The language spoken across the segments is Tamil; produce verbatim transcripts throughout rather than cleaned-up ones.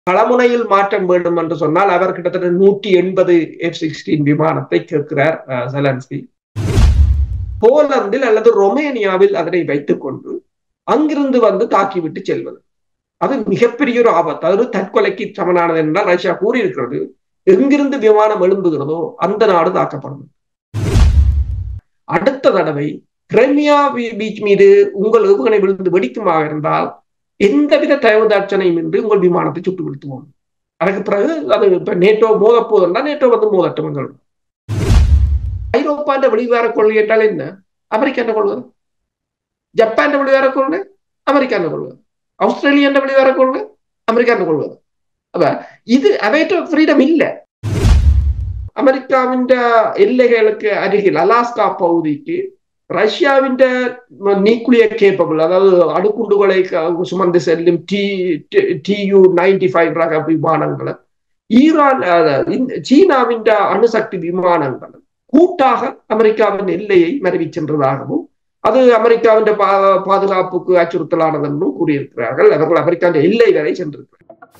களமுனையில் மாற்றம் வேண்டும் என்று சொன்னால் அவர் கிட்டத்தட்ட நூற்றி எண்பது எஃப் சிக்ஸ்டீன் விமானத்தை கேட்கிறார் செலன்ஸ்கி. போலந்தில் அல்லது ரொமேனியாவில் அதனை வைத்துக் கொண்டு அங்கிருந்து வந்து தாக்கிவிட்டு செல்வது அது மிகப்பெரிய ஒரு ஆபத்து. அது தற்கொலைக்கு சமனானது என்றால் ரஷ்யா கூறியிருக்கிறது. எங்கிருந்து விமானம் எழும்புகிறதோ அந்த நாடு தாக்கப்படும். அடுத்த தடவை கிரைமியா பீச் மீது உங்கள் ஏவுகணை விழுந்து வெடிக்குமாக இருந்தால் எந்தவித தயவுதாட்சணையும் இன்றி உங்கள் விமானத்தை சுட்டு வீழ்த்துவோம். அதுக்கு பிறகு அது இப்ப நேட்டோ மோத போதுன்னா நேட்டோ வந்து மோதட்டும். ஐரோப்பாண்ட வெளிவார கொள்கை என்றால் என்ன? அமெரிக்காண்ட கொள்கை. ஜப்பாண்ட வெளிவார கொள்கை அமெரிக்காண்ட கொள்கை. ஆஸ்திரேலியாண்ட வெளிவார கொள்கை அமெரிக்காண்ட கொள்கை. அப்ப இது அவைட்ட ஃப்ரீடம் இல்லை. அமெரிக்காவின் எல்லைகளுக்கு அருகில் அலாஸ்கா பகுதிக்கு ரஷ்யாவின் நியூக்ளியர் கேப்பபிள், அதாவது அணுகுண்டுகளை சுமந்து செல்லும் டி டியூ நைன்டி ஃபைவ் ரக விமானங்களை ஈரான் சீனாவின் அணுசக்தி விமானங்கள் கூட்டாக அமெரிக்காவின் எல்லையை மறைவி சென்றதாகவும் அது அமெரிக்காவின் பாதுகாப்புக்கு அச்சுறுத்தலானது என்றும் கூறியிருக்கிறார்கள். அவர்கள் அமெரிக்காவின் எல்லை வரை சென்றிருக்கிறார்கள்.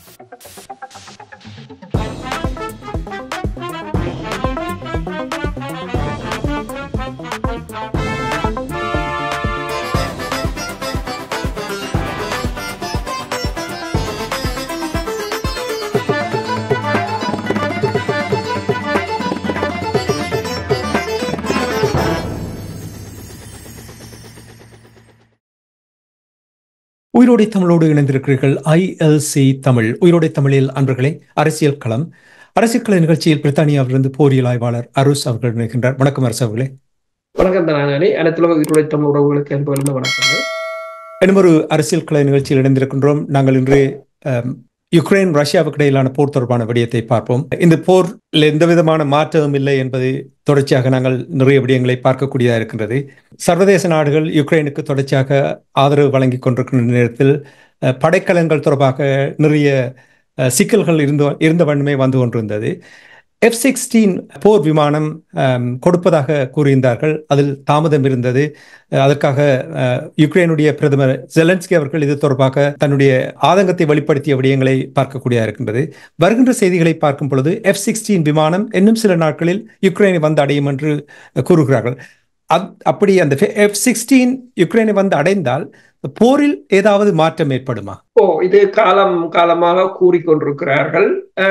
உயிரோடை தமிழோடு இணைந்திருக்கிறீர்கள். ஐஎல்சி தமிழ் உயிரோடை தமிழில் அன்பர்களே, அரசியல் களம் அரசியல் கள நிகழ்ச்சியில் பிரித்தானியாவிலிருந்து போரியல் ஆய்வாளர் அருஸ் அவர்கள் இணைகின்றார். வணக்கம் அரசு அவர்களே. வணக்கம் தனானே. அனைத்துலக உயிரோடை தமிழ் உறவுகளுக்கு என்பது வணக்கங்கள். இன்னும் ஒரு அரசியல் கள நிகழ்ச்சியில் இணைந்திருக்கின்றோம். நாங்கள் இன்று யுக்ரைன் ரஷ்யாவுக்கு இடையிலான போர் தொடர்பான விடயத்தை பார்ப்போம். இந்த போரில் எந்த விதமான மாற்றமும் இல்லை என்பது தொடர்ச்சியாக நாங்கள் நிறைய விடயங்களை பார்க்கக்கூடியதாக இருக்கின்றது. சர்வதேச நாடுகள் யுக்ரைனுக்கு தொடர்ச்சியாக ஆதரவு வழங்கி கொண்டிருக்கின்ற நேரத்தில் படைக்கலன்கள் தொடர்பாக நிறைய சிக்கல்கள் இருந்த இருந்த வண்ணமே வந்து கொண்டிருந்தது. எஃப் சிக்ஸ்டீன் போர் விமானம் கொடுப்பதாக கூறியிருந்தார்கள். அதில் தாமதம் இருந்தது. அதற்காக யுக்ரைனுடைய பிரதமர் ஜெலன்ஸ்கி அவர்கள் இது தொடர்பாக தன்னுடைய ஆதங்கத்தை வெளிப்படுத்திய விடயங்களை பார்க்கக்கூடியதாக இருக்கின்றது. வருகின்ற செய்திகளை பார்க்கும் பொழுது எஃப் சிக்ஸ்டீன் விமானம் இன்னும் சில நாட்களில் யுக்ரைனை வந்து அடையும் என்று கூறுகிறார்கள். அப்படி அந்த எஃப் சிக்ஸ்டீன் யுக்ரைனை வந்து அடைந்தால் போரில் ஏதாவது மாற்றம் ஏற்படுமா? ஓ, இது காலம் காலமாக கூறிக்கொண்டிருக்கிறார்கள்.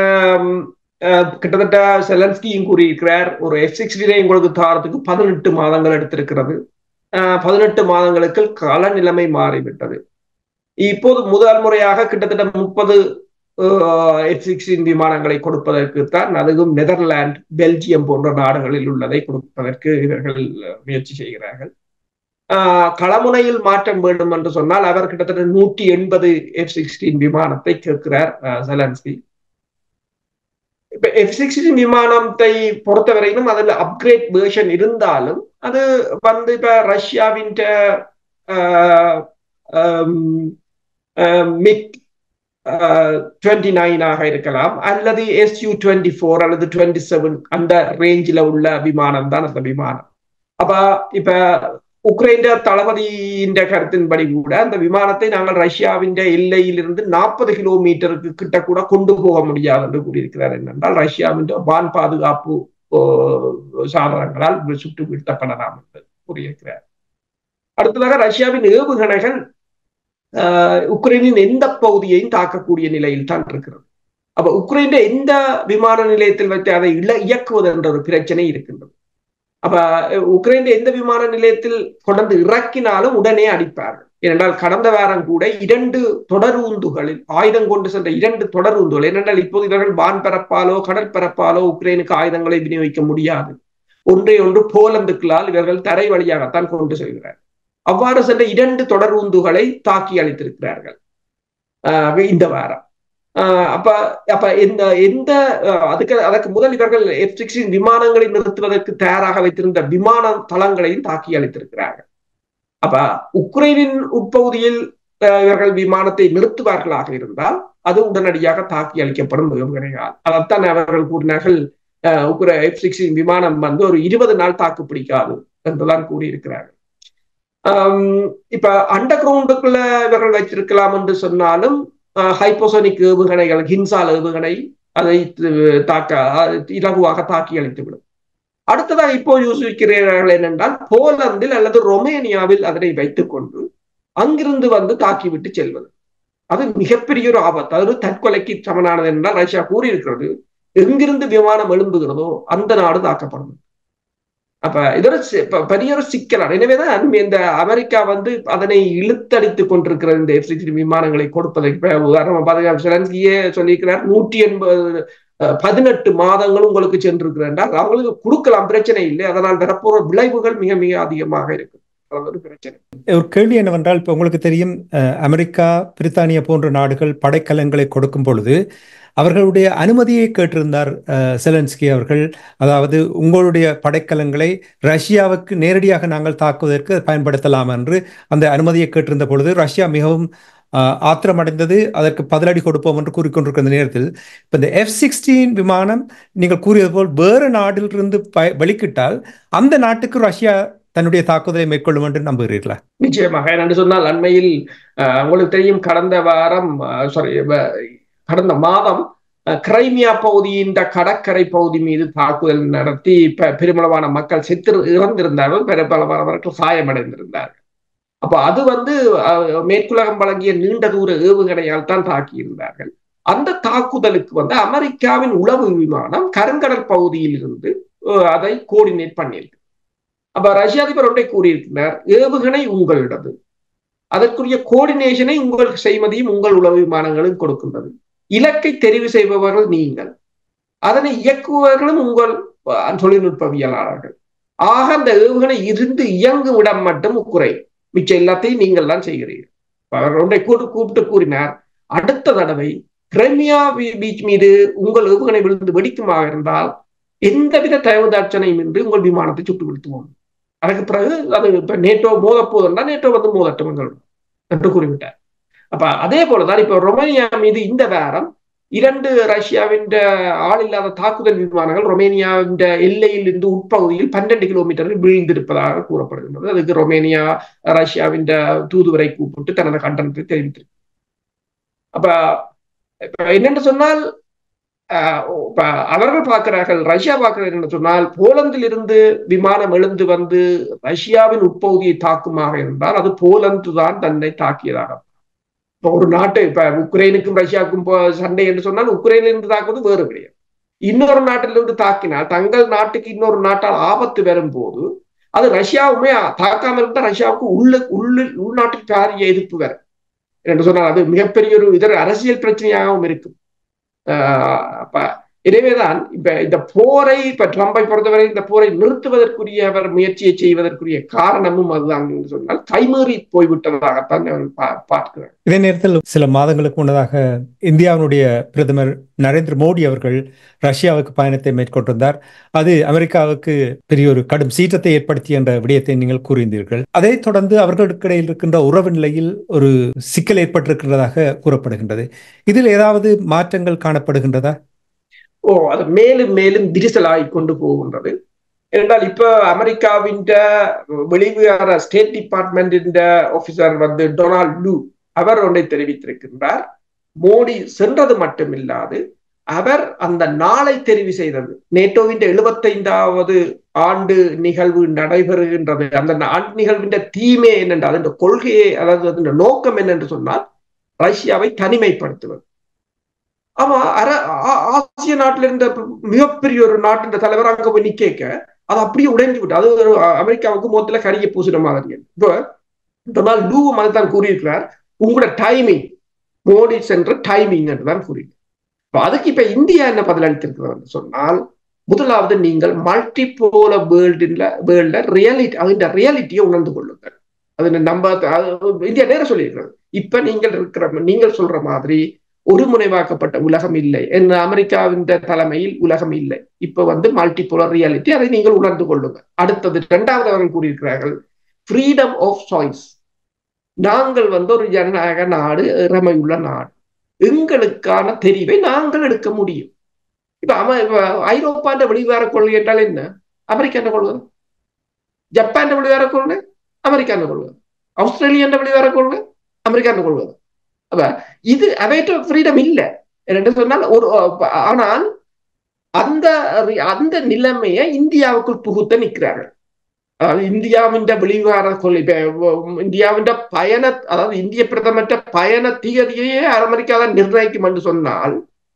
கிட்டத்தட்ட செலன்ஸ்கியும் கூறியிருக்கிறார், ஒரு எஃப் சிக்ஸ்டீனை உங்களுக்கு தாரத்துக்கு பதினெட்டு மாதங்கள் எடுத்திருக்கிறது. பதினெட்டு மாதங்களுக்கு கால நிலைமை மாறிவிட்டது. இப்போது முதல் முறையாக கிட்டத்தட்ட முப்பது எஃப் சிக்ஸ்டீன் விமானங்களை கொடுப்பதற்குத்தான், அதுவும் நெதர்லாந்து, பெல்ஜியம் போன்ற நாடுகளில் உள்ளதை கொடுப்பதற்கு இவர்கள் முயற்சி செய்கிறார்கள். ஆஹ் களமுனையில் மாற்றம் வேண்டும் என்று சொன்னால் அவர் கிட்டத்தட்ட நூற்றி எண்பது எஃப் சிக்ஸ்டீன் விமானத்தை கேட்கிறார் செலன்ஸ்கி. இப்ப எஃப் சிக்ஸ்டீன் விமானத்தை பொறுத்தவரையிலும் அதில் அப்கிரேட் வெர்ஷன் இருந்தாலும் அது வந்து இப்ப ரஷ்யாவின் மிக் டுவெண்ட்டி நைன் ஆக இருக்கலாம், அல்லது எஸ்யூ டுவெண்ட்டி ஃபோர் அல்லது டுவெண்ட்டி செவன் அந்த ரேஞ்சில உள்ள விமானம் தான் அந்த விமானம். அப்ப இப்ப உக்ரைன் தளபதியின் கருத்தின்படி கூட அந்த விமானத்தை நாங்கள் ரஷ்யாவின் எல்லையிலிருந்து நாற்பது கிலோமீட்டருக்கு கிட்ட கூட கொண்டு போக முடியாது என்று கூறியிருக்கிறார். என்னென்றால் ரஷ்யாவின் வான் பாதுகாப்பு சாதனங்களால் சுட்டு வீழ்த்தப்படலாம் என்று கூறியிருக்கிறார். அடுத்ததாக ரஷ்யாவின் ஏவுகணைகள் ஆஹ் உக்ரைனின் எந்த பகுதியையும் தாக்கக்கூடிய நிலையில் தான் இருக்கிறது. அப்ப உக்ரைன் எந்த விமான நிலையத்தில் வைத்து அதை இயக்குவது என்ற ஒரு பிரச்சனை இருக்கின்றது. அப்ப உக்ரைன் எந்த விமான நிலையத்தில் கொண்டு இறக்கினாலும் உடனே அடிப்பார்கள். ஏனென்றால் கடந்த வாரம் கூட இரண்டு தொடரூந்துகளில் ஆயுதம் கொண்டு சென்ற இரண்டு தொடரூந்துகள், ஏனென்றால் இப்போது இவர்கள் வான் பரப்பாலோ கடல் பரப்பாலோ உக்ரைனுக்கு ஆயுதங்களை விநியோகிக்க முடியாது. ஒன்றை ஒன்று போலந்துக்களால் இவர்கள் தரை வழியாகத்தான் கொண்டு செல்கிறார். அவ்வாறு சென்ற இரண்டு தொடரூந்துகளை தாக்கி அளித்திருக்கிறார்கள் ஆஹ் இந்த வாரம். ஆஹ் அப்ப அப்ப எந்த எந்த அதுக்கு அதற்கு முதல் இவர்கள் எஃப் சிக்ஸ்டீன் விமானங்களை நிறுத்துவதற்கு தயாராக வைத்திருந்த விமான தளங்களையும் தாக்கி அளித்திருக்கிறார்கள். அப்ப உக்ரைனின் உட்பகுதியில் இவர்கள் விமானத்தை நிறுத்துவார்களாக இருந்தால் அது உடனடியாக தாக்கி அளிக்கப்படும் ஏவுகணையால். அதைத்தான் அவர்கள் கூறினார்கள், உக்ரை எஃப் சிக்ஸ்டீன் விமானம் வந்து ஒரு இருபது நாள் தாக்கு பிடிக்காது என்றுதான் கூறியிருக்கிறார்கள். ஆஹ் இப்ப அண்டர் கிரவுண்டுக்குள்ள இவர்கள் வைத்திருக்கலாம் என்று சொன்னாலும் ஹைப்போசோனிக் ஏவுகணைகள், ஹின்சால் ஏவுகணை அதை தாக்க இலகுவாக தாக்கி அளித்துவிடும். அடுத்ததாக இப்போ யோசிக்கிறார்கள் என்னென்றால் போலந்தில் அல்லது ரொமேனியாவில் அதனை வைத்துக் கொண்டு அங்கிருந்து வந்து தாக்கிவிட்டு செல்வது. அது மிகப்பெரிய ஒரு ஆபத்து. அது தற்கொலைக்கு சமனானது என்றால் ரஷ்யா கூறியிருக்கிறது, எங்கிருந்து விமானம் எழும்புகிறதோ அந்த நாடு தாக்கப்படும். அப்ப இதோட பெரிய ஒரு சிக்கலான. எனவேதான் இந்த அமெரிக்கா வந்து அதனை இழுத்தடித்துக் கொண்டிருக்கிற இந்த எஃப் சிக்ஸ்டீன் விமானங்களை கொடுப்பதற்கு உதாரணமா பாதுகாப்பு செலன்ஸ்கியே சொல்லியிருக்கிறார், நூற்றி எண்பது பதினெட்டு மாதங்கள் உங்களுக்கு சென்றிருக்கிறார் என்றால் அவங்களுக்கு கொடுக்கலாம், பிரச்சனை இல்லை. அதனால் வரப்போற விளைவுகள் மிக மிக அதிகமாக இருக்கு. ஒரு பிரச்சனை. ஒரு கேள்வி என்னவென்றால், இப்போ உங்களுக்கு தெரியும், அமெரிக்கா, பிரித்தானியா போன்ற நாடுகள் படைக்கலங்களை கொடுக்கும் பொழுது அவர்களுடைய அனுமதியை கேட்டிருந்தார் செலன்ஸ்கி அவர்கள். அதாவது உங்களுடைய படைக்கலங்களை ரஷ்யாவுக்கு நேரடியாக நாங்கள் தாக்குவதற்கு பயன்படுத்தலாம் என்று அந்த அனுமதியை கேட்டிருந்த பொழுது ரஷ்யா மிகவும் ஆத்திரமடைந்தது. அதற்கு பதிலடி கொடுப்போம் என்று கூறிக்கொண்டிருக்கிற நேரத்தில் இப்போ இந்த எஃப் சிக்ஸ்டீன் விமானம் நீங்கள் கூறியது போல் வேறு நாட்டிலிருந்து வெளிக்கிட்டால் அந்த நாட்டுக்கு ரஷ்யா தன்னுடைய தாக்குதலை மேற்கொள்ளும் என்று நம்புகிறீர்களா? நிச்சயமாக. என்று சொன்னால் அண்மையில் உங்களுக்கு தெரியும், கடந்த வாரம் சாரி கடந்த மாதம் கிரைமியா பகுதியின் கடற்கரை பகுதி மீது தாக்குதல் நடத்தி பெருமளவான மக்கள் செத்து இறந்திருந்தார்கள், பெருமளவானவர்கள் காயமடைந்திருந்தார்கள். அப்ப அது வந்து மேற்குலகம் வழங்கிய நீண்ட தூர ஏவுகணையால் தான் தாக்கியிருந்தார்கள். அந்த தாக்குதலுக்கு வந்து அமெரிக்காவின் உளவு விமானம் கருங்கடல் பகுதியில் இருந்து அதை கோஆர்டினேட் பண்ணியிருக்கு. அப்ப ரஷ்ய அதிபர் ஒன்றை கூறியிருக்கிறார், ஏவுகணை உங்களிடது, அதற்குரிய கோஆர்டினேஷனை உங்கள் செய்மதியும் உங்கள் உளவு விமானங்களும் கொடுக்கின்றது. இலக்கை தெரிவு செய்பவர்கள் நீங்கள், அதனை இயக்குபவர்களும் உங்கள் தொழில்நுட்பவியலாளர்கள். ஆக அந்த ஏவுகணை இருந்து இயங்கும் இடம் மட்டும் குறை, மிச்சம் எல்லாத்தையும் நீங்கள் தான் செய்கிறீர்கள். அவர் ஒன்றை கூப்பிட்டு கூறினார், அடுத்த தடவை கிரைமியா பீச் மீது உங்கள் ஏவுகணை விழுந்து வெடிக்குமாக இருந்தால் எந்தவித தயவுதாட்சணையும் இன்றி உங்கள் விமானத்தை சுட்டு வீழ்த்துவோம். அதுக்கு பிறகு அது இப்ப நேட்டோ மோத போதுன்னா நேட்டோ வந்து மோதட்டும் என்று கூறிவிட்டார். அப்ப அதே போலதான் இப்ப ரொமேனியா மீது இந்த வாரம் இரண்டு ரஷ்யாவின் ஆள் இல்லாத தாக்குதல் விமானங்கள் ரொமேனியாவின் எல்லையில் இருந்து உட்பகுதியில் பன்னெண்டு கிலோமீட்டரில் வீழ்ந்திருப்பதாக கூறப்படுகின்றது. அதுக்கு ரொமேனியா ரஷ்யாவின் தூதுவரை கூப்பிட்டு தனது கண்டனத்தை தெரிவித்திருக்கு. அப்ப என்னென்று சொன்னால் அவர்கள் பார்க்கிறார்கள், ரஷ்யா பார்க்கிறார்கள் என்று சொன்னால், போலந்தில் இருந்து விமானம் எழுந்து வந்து ரஷ்யாவின் உட்பகுதியை தாக்குமாக இருந்தால் அது போலந்து தான் தன்னை தாக்கியதாக. இப்போ ஒரு நாட்டு இப்ப உக்ரைனுக்கும் ரஷ்யாவுக்கும் சண்டை என்று சொன்னால் உக்ரைனில் இருந்து தாக்குவது வேறு கிடையாது. இன்னொரு நாட்டிலிருந்து தாக்கினால் தங்கள் நாட்டுக்கு இன்னொரு நாட்டால் ஆபத்து வரும் போது அது ரஷ்யாவுமே தாக்காமல் இருந்தால் ரஷ்யாவுக்கு உள்ள உள்ள உள்நாட்டில் பாரிய எதிர்ப்பு வரும் என்று சொன்னால் அது மிகப்பெரிய ஒரு இதர அரசியல் பிரச்சனையாகவும் இருக்கும். அப்ப எனவேதான் இப்ப இந்த போரை இப்ப ட்ரம்பை பொறுத்தவரை இந்த போரை நிறுத்துவதற்குரிய அவர் முயற்சியை செய்வதற்குரிய காரணமும் அதுதான் என்று சொன்னால் கைமீறி போய்விட்டதாகத்தான் பார்க்கிறார். இதே நேரத்தில் சில மாதங்களுக்கு முன்னதாக இந்தியாவினுடைய பிரதமர் நரேந்திர மோடி அவர்கள் ரஷ்யாவுக்கு பயணத்தை மேற்கொண்டிருந்தார். அது அமெரிக்காவுக்கு பெரிய ஒரு கடும் சீற்றத்தை ஏற்படுத்தி என்ற விடயத்தை நீங்கள் கூறியிருந்தீர்கள். அதை தொடர்ந்து அவர்களுக்கு இடையில் இருக்கின்ற உறவு நிலையில் ஒரு சிக்கல் ஏற்பட்டிருக்கிறதாக கூறப்படுகின்றது. இதில் ஏதாவது மாற்றங்கள் காணப்படுகின்றதா? ஓ அது மேலும் மேலும் விரிசலாகி கொண்டு போகின்றது. என்றால் இப்ப அமெரிக்காவின் வெளிவிவகார ஸ்டேட் டிபார்ட்மெண்ட் ஆபீசர் வந்து டொனால்ட் லூ அவர் ஒன்றை தெரிவித்திருக்கின்றார். மோடி சென்றது மட்டுமில்லாது அவர் அந்த நாளை தெரிவு செய்தது, நேட்டோவின் எழுபத்தைந்தாவது ஆண்டு நிகழ்வு நடைபெறுகின்றது. அந்த ஆண்டு நிகழ்வின் தீமே என்னென்றால் அந்த கொள்கையை, அதாவது அதன் நோக்கம் என்னென்று சொன்னால் ரஷ்யாவை தனிமைப்படுத்துவது. ஆமா, ஆசிய நாட்டில இருந்த மிகப்பெரிய ஒரு நாட்டின் தலைவர் அங்க போய் நிக்க அது அப்படியே உடைஞ்சு விட்டு, அது ஒரு அமெரிக்காவுக்கு மொத்தத்துல கரிய பூசின மாதிரி. இப்போ டொனால்ட் லூவும் அதுதான் கூறியிருக்கிறார், உங்களோட டைமிங் மோடி சென்ற டைமிங் என்றுதான் கூறியிருக்கிறார். அதுக்கு இப்ப இந்தியா என்ன பதிலளித்திருக்கிறது சொன்னால், முதலாவது நீங்கள் மல்டிபோல வேர்ல்டுல வேர்ல்ட ரியாலிட்டி, அதன் ரியாலிட்டியை உணர்ந்து கொள்ளுங்கள். அது நம்ம இந்தியா நேரம் சொல்லியிருக்கிறது. இப்ப நீங்கள் இருக்கிற நீங்கள் சொல்ற மாதிரி ஒரு முனைவாக்கப்பட்ட உலகம் இல்லை, என்ன அமெரிக்காவின் தலைமையில் உலகம் இல்லை. இப்ப வந்து மல்டிபோலர் ரியாலிட்டி, அதை நீங்கள் உணர்ந்து கொள்ளுங்கள். அடுத்தது இரண்டாவது அவர்கள் கூறியிருக்கிறார்கள், ஃப்ரீடம் ஆஃப் சாய்ஸ். நாங்கள் வந்து ஒரு ஜனநாயக நாடு, இறமையுள்ள நாடு, எங்களுக்கான தெரிவை நாங்கள் எடுக்க முடியும். இப்ப அம ஐரோப்பாண்ட வெளிவார கொள்கை என்றால் என்ன? அமெரிக்காண்ட கொள்கை. ஜப்பான் வெளிவார கொள்கை அமெரிக்காண்ட கொள்கை. ஆஸ்திரேலியாண்ட வெளிவார கொள்கை அமெரிக்காண்ட கொள்கை. அப்ப இது அவைட்ட ஃப்ரீடம் இல்லை என்று சொன்னால் ஒரு ஆனால் அந்த அந்த நிலைமையை இந்தியாவுக்குள் புகுத்த நிற்கிறார்கள். அதாவது இந்தியாவின் வெளிவார கொள்கை, இந்தியாவின் பயண, அதாவது இந்திய பிரதமற்ற பயண தீயதியே அமெரிக்கா தான் நிர்ணயிக்கும் என்று சொன்னால்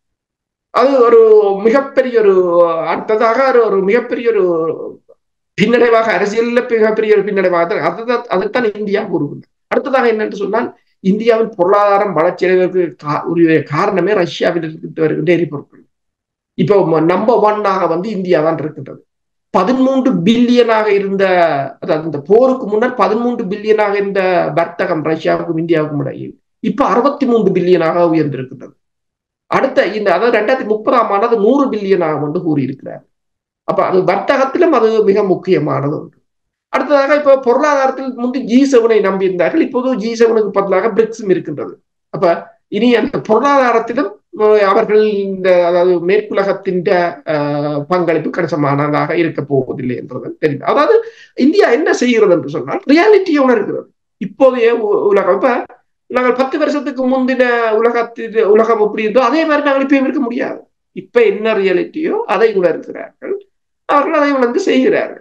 அது ஒரு மிகப்பெரிய ஒரு அடுத்ததாக ஒரு மிகப்பெரிய ஒரு பின்னடைவாக, அரசியல்ல மிகப்பெரிய ஒரு பின்னடைவாக அதுதான் அதைத்தான் இந்தியா கூறுகிறது. அடுத்ததாக என்னென்று சொன்னால் இந்தியாவின் பொருளாதாரம் வளர்ச்சியடைவதற்கு உரிய காரணமே ரஷ்யாவில் இருக்கின்ற வருகின்ற எரிபொருட்கள். இப்போ நம்பர் ஒன்னாக வந்து இந்தியா தான் இருக்கின்றது. பதிமூன்று பில்லியனாக இருந்த, அதாவது இந்த போருக்கு முன்னர் பதிமூன்று பில்லியனாக இருந்த வர்த்தகம் ரஷ்யாவுக்கும் இந்தியாவுக்கும் இடையில் இப்ப அறுபத்தி மூன்று பில்லியனாக உயர்ந்திருக்கின்றது. அடுத்த இந்த அதாவது ரெண்டாயிரத்தி முப்பதாம் ஆண்டு நூறு பில்லியனாக வந்து கூறியிருக்கிறார். அப்ப அது வர்த்தகத்திலும் அது மிக முக்கியமானது ஒன்று. அடுத்ததாக இப்ப பொருளாதாரத்தில் முந்தி ஜி செவனை நம்பி இருந்தார்கள், இப்போது ஜி செவனுக்கு பதிலாக பிரிக்ஸும் இருக்கின்றது. அப்ப இனி அந்த பொருளாதாரத்திலும் அவர்கள் இந்த அதாவது மேற்குலகத்தின் பங்களிப்பு கணிசமானதாக இருக்க போவதில்லை என்றது தெரியும். அதாவது இந்தியா என்ன செய்கிறது என்று சொன்னால் ரியாலிட்டியை உணர்கிறது. இப்போதைய உலகம் இப்ப நாங்கள் பத்து வருஷத்துக்கு முந்தின உலகத்தில் உலகம் எப்படி இருந்தோ அதே மாதிரி நாங்கள் இப்பயும் இருக்க முடியாது. இப்ப என்ன ரியாலிட்டியோ அதை உணர்கிறார்கள், அவர்கள் அதை உணர்ந்து செய்கிறார்கள்.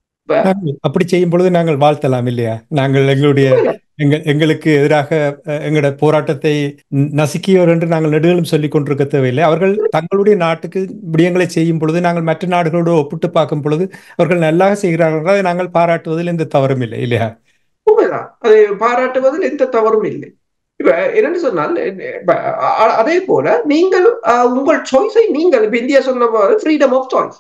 அப்படி செய்யும் பொழுது நாங்கள் வாழ்த்தலாம் இல்லையா? நாங்கள் எங்களுடைய எங்களுக்கு எதிராக எங்களுடைய போராட்டத்தை நசுக்கியோர் என்று நாங்கள் நெடுகளும் சொல்லிக் கொண்டிருக்க தேவையில்லை. அவர்கள் தங்களுடைய நாட்டுக்கு விடயங்களை செய்யும் பொழுது நாங்கள் மற்ற நாடுகளோடு ஒப்பிட்டு பார்க்கும் பொழுது அவர்கள் நல்லாக செய்கிறார்கள், அதை நாங்கள் பாராட்டுவதில் எந்த தவறும் இல்லை இல்லையா? உண்மைதான், அதை பாராட்டுவதில் எந்த தவறும் இல்லை. இப்ப என்னன்னு சொன்னால் அதே போல நீங்கள் உங்கள் சாய்ஸை நீங்கள் இப்ப இந்தியா சொன்ன ஃப்ரீடம் ஆஃப் சாய்ஸ்,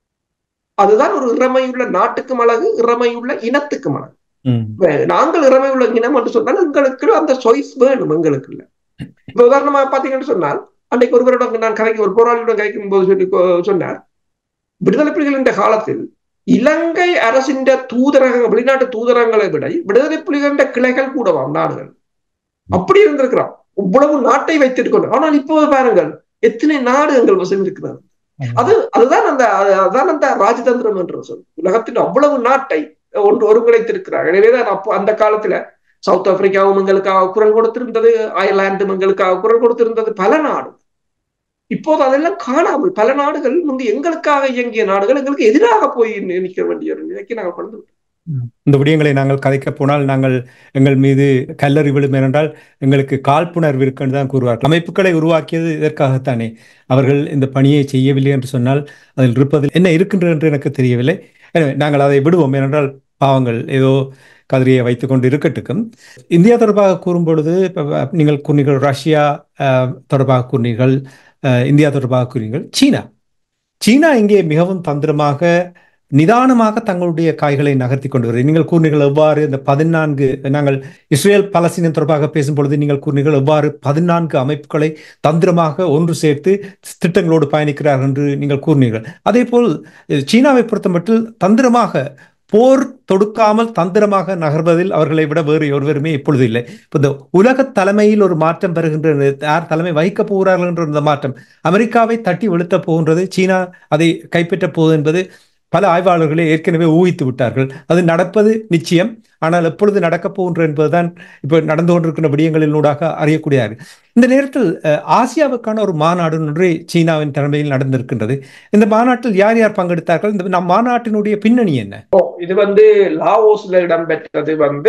அதுதான் ஒரு இறமையுள்ள நாட்டுக்கும் அழகு, இறமையுள்ள இனத்துக்கும் அழகு. நாங்கள் இறமையுள்ள இனம் என்று சொன்னால் எங்களுக்கு அந்த சாய்ஸ் வேணும், எங்களுக்கு இல்லை. இப்ப உதாரணமா பாத்தீங்கன்னு சொன்னால் அன்றைக்கு ஒருவரிடம் நான் கதைக்கு ஒரு போராளியுடன் கதைக்கும் போது சொல்லி சொன்னார், விடுதலை புலிகள் என்ற காலத்தில் இலங்கை அரசின் தூதரக வெளிநாட்டு தூதரங்களை விட விடுதலை புலிகளின் கிளைகள் கூடவாம் நாடுகள் அப்படி இருந்திருக்கிறோம், இவ்வளவு நாட்டை வைத்திருக்கணும். ஆனால் இப்போது பாருங்கள் எத்தனை நாடு எங்கள் வசம் இருக்கிறது. அது அதுதான் அந்த அதுதான் அந்த ராஜதந்திரம் என்று சொல். உலகத்தின் அவ்வளவு நாட்டை ஒன்று ஒருங்கிணைத்திருக்கிறார். எனவேதான் அப்போ அந்த காலத்துல சவுத் ஆப்பிரிக்காவும் எங்களுக்காக குரல் கொடுத்திருந்தது, அயர்லாண்டும் எங்களுக்காக குரல் கொடுத்திருந்தது, பல நாடு. இப்போது அதெல்லாம் காணாமல் பல நாடுகள் முந்தைய எங்களுக்காக இயங்கிய நாடுகள் எங்களுக்கு எதிராக போய் நிற்க வேண்டிய ஒரு நிலைக்கு நாங்கள் கொண்டு விட்டோம். இந்த விடயங்களை நாங்கள் கதைக்க போனால் நாங்கள் எங்கள் மீது கல்லறி விழும் என்றால் எங்களுக்கு காழ்ப்புணர்வு இருக்குன்னு தான் கூறுவார்கள். அமைப்புகளை உருவாக்கியது இதற்காகத்தானே. அவர்கள் இந்த பணியை செய்யவில்லை என்று சொன்னால் அதில் இருப்பதில் என்ன இருக்கின்றது என்று எனக்கு தெரியவில்லை. எனவே நாங்கள் அதை விடுவோம். ஏனென்றால் பாவங்கள் ஏதோ கதிரியை வைத்துக் கொண்டு இருக்கட்டுக்கும். இந்தியா தொடர்பாக கூறும் பொழுது நீங்கள் கூறினீர்கள், ரஷ்யா தொடர்பாக கூறினீர்கள், இந்தியா தொடர்பாக கூறினீர்கள், சீனா சீனா இங்கே மிகவும் தந்திரமாக நிதானமாக தங்களுடைய காய்களை நகர்த்தி கொண்டு வருகிறது. நீங்கள் கூறினீர்கள் எவ்வாறு இந்த பதினான்கு நாங்கள் இஸ்ரேல் பலஸ்தீனம் தொடர்பாக பேசும் பொழுது நீங்கள் கூறினீர்கள் எவ்வாறு பதினான்கு அமைப்புகளை தந்திரமாக ஒன்று சேர்த்து திட்டங்களோடு பயணிக்கிறார்கள் என்று நீங்கள் கூறினீர்கள். அதே போல் சீனாவை பொறுத்தமட்டில் தந்திரமாக போர் தொடுக்காமல் தந்திரமாக நகர்வதில் அவர்களை விட வேறு ஒருவருமே இப்பொழுது இல்லை. இப்போ இந்த உலக தலைமையில் ஒரு மாற்றம் பெறுகின்ற, யார் தலைமை வகிக்கப் போகிறார்கள் என்ற இந்த மாற்றம் அமெரிக்காவை தட்டி வெளுத்த போகின்றது, சீனா அதை கைப்பற்றப் போகுது என்பது பல ஆய்வாளர்களே ஏற்கனவே ஊகித்து விட்டார்கள். அது நடப்பது நிச்சயம். ஆனால் எப்பொழுது நடக்கப் போகின்ற என்பதுதான் இப்போ நடந்து கொண்டிருக்கின்ற விடயங்களினூடாக அறியக்கூடியார்கள். இந்த நேரத்தில் ஆசியாவுக்கான ஒரு மாநாடு ஒன்று சீனாவின் தலைமையில் நடந்திருக்கின்றது. இந்த மாநாட்டில் யார் யார் பங்கெடுத்தார்கள்? இந்த நம் மாநாட்டினுடைய பின்னணி என்ன? ஓ இது வந்து லாவோஸ்ல இடம்பெற்றது வந்து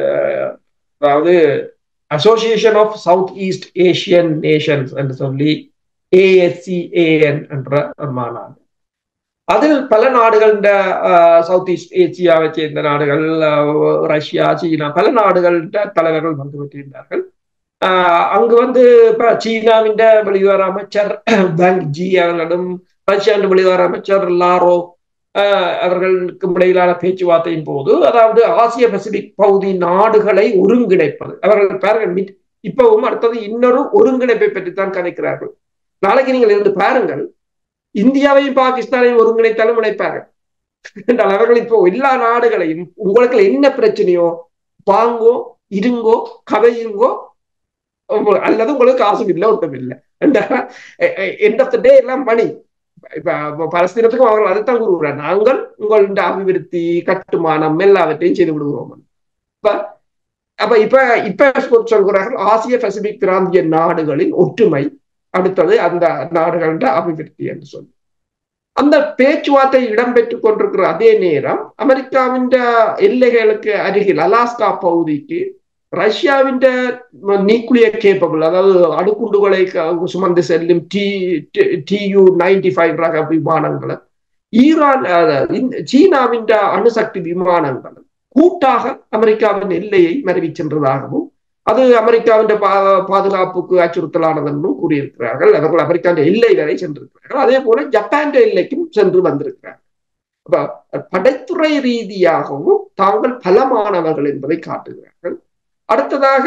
அதாவது association of south east Asian nations என்று சொல்லி ஏஎஸ்சிஏஎன் என்ற ஒரு மாநாடு. அதில் பல நாடுகள், இந்த சவுத் ஈஸ்ட் ஏசியாவை சேர்ந்த நாடுகள், ரஷ்யா, சீனா, பல நாடுகள் தலைவர்கள் வந்து பெற்றிருந்தார்கள். ஆஹ் அங்கு வந்து இப்ப சீனாவின் வெளிவார அமைச்சர் பேங் ஜி அவர்களும் ரஷ்யாவின் வெளிவார அமைச்சர் லாரோ ஆஹ் அவர்களுக்கு இடையிலான பேச்சுவார்த்தையின் போது, அதாவது ஆசிய பசிபிக் பகுதி நாடுகளை ஒருங்கிணைப்பது, அவர்கள் பாருங்கள் இப்பவும் அடுத்தது இன்னொரு ஒருங்கிணைப்பை பற்றித்தான் கதைக்கிறார்கள். நாளைக்கு நீங்கள் இருந்து பாருங்கள், இந்தியாவையும் பாகிஸ்தானையும் ஒருங்கிணைத்தாலும் நினைப்பார்கள் என்றால் அவர்கள் இப்போ எல்லா நாடுகளையும் உங்களுக்கு என்ன பிரச்சனையோ வாங்கோ, இருங்கோ, கதையுங்கோ, அல்லது உங்களுக்கு காசும் இல்லை, ஒன்றும் இல்லை எண்ட் ஆஃப் த டே எல்லாம் மணி. இப்ப பலஸ்தீனத்துக்கும் அவர்கள் அதைத்தான் கூறுகிறார், நாங்கள் உங்களுடைய அபிவிருத்தி கட்டுமானம் எல்லாவற்றையும் செய்து விடுகிறோம். இப்ப அப்ப இப்ப இப்ப சொல்கிறார்கள் ஆசிய பசிபிக் பிராந்திய நாடுகளின் ஒற்றுமை, அடுத்தது அந்த நாடுகளின் அபிவிருத்தி என்று சொல்லி அந்த பேச்சுவார்த்தை இடம்பெற்றுக் கொண்டிருக்கிற அதே நேரம் அமெரிக்காவின் எல்லைகளுக்கு அருகில் அலாஸ்கா பகுதிக்கு ரஷ்யாவின் நியூக்ளியர் கேப்பபிள், அதாவது அணுகுண்டுகளை சுமந்து செல்லும் டி டியூ நைன்டி ஃபைவ் ரக விமானங்களும் ஈரான் சீனாவின் அணுசக்தி விமானங்களும் கூட்டாக அமெரிக்காவின் எல்லையை மறைவி சென்றதாகவும் அது அமெரிக்காவின் பாதுகாப்புக்கு அச்சுறுத்தலானது என்றும் கூறியிருக்கிறார்கள். அவர்கள் அமெரிக்காவின் எல்லை வரை சென்றிருக்கிறார்கள். அதே போல ஜப்பான் எல்லைக்கும் சென்று வந்திருக்கிறார்கள். படைத்துறை ரீதியாகவும் தாங்கள் பலமானவர்கள் என்பதை காட்டுகிறார்கள். அடுத்ததாக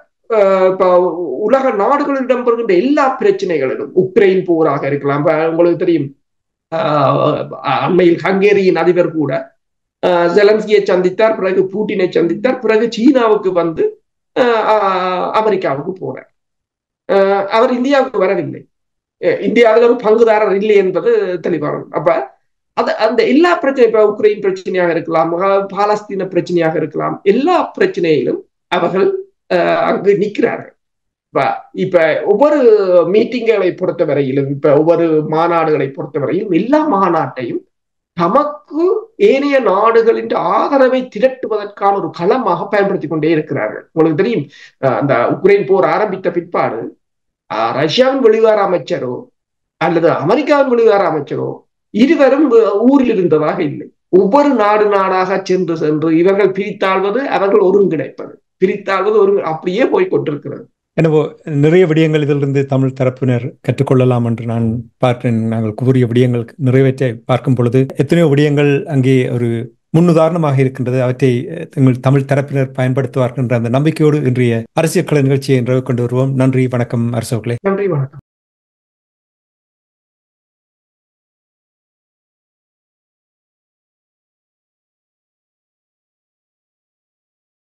உலக நாடுகளிடம் வருகின்ற எல்லா பிரச்சனைகளிலும் உக்ரைன் போராக இருக்கலாம். உங்களுக்கு தெரியும், அண்மையில் ஹங்கேரியின் அதிபர் கூட ஜெலன்ஸ்கியை சந்தித்தார், பிறகு பூட்டினை சந்தித்தார், பிறகு சீனாவுக்கு வந்து அமெரிக்காவுக்கு போறார். அவர் இந்தியாவுக்கு வரவில்லை. இந்தியாவில் ஒரு பங்குதாரர் இல்லை என்பது தெளிவான. அப்ப அது அந்த எல்லா பிரச்சனை, இப்ப உக்ரைன் பிரச்சனையாக இருக்கலாம், பாலஸ்தீன பிரச்சனையாக இருக்கலாம், எல்லா பிரச்சனையிலும் அவர்கள் அங்கு நிற்கிறார்கள். இப்ப ஒவ்வொரு மீட்டிங்களை பொறுத்தவரையிலும், இப்ப ஒவ்வொரு மாநாடுகளை பொறுத்தவரையிலும் எல்லா மாநாட்டையும் தமக்கு ஏனைய நாடுகளின் ஆதரவை திரட்டுவதற்கான ஒரு களமாக பயன்படுத்தி கொண்டே இருக்கிறார்கள். உங்களுக்கு தெரியும், அந்த உக்ரைன் போர் ஆரம்பித்த பிற்பாடு ரஷ்யாவின் வெளிவார அமைச்சரோ அல்லது அமெரிக்காவின் வெளிவார அமைச்சரோ இருவரும் ஊரில் இருந்ததாக இல்லை. ஒவ்வொரு நாடு நாடாக சென்று சென்று இவர்கள் பிரித்தாழ்வது, அவர்கள் ஒருங்கிணைப்பது, பிரித்தாழ்வது ஒரு அப்படியே போய் கொண்டிருக்கிறது. எனவே நிறைய விடயங்கள் இதிலிருந்து தமிழ் தரப்பினர் கற்றுக்கொள்ளலாம் என்று நான் பார்க்கிறேன். நாங்கள் கூறிய விடயங்கள் நிறைவேற்ற பார்க்கும் பொழுது எத்தனையோ விடயங்கள் அங்கே ஒரு முன்னுதாரணமாக இருக்கின்றது. அவற்றை எங்கள் தமிழ் தரப்பினர் பயன்படுத்துவார்கள் என்ற அந்த நம்பிக்கையோடு இன்றைய அரசியல் கலை நிகழ்ச்சியை நிறைவு கொண்டு வருவோம். நன்றி, வணக்கம் அரசர்களே. நன்றி, வணக்கம்.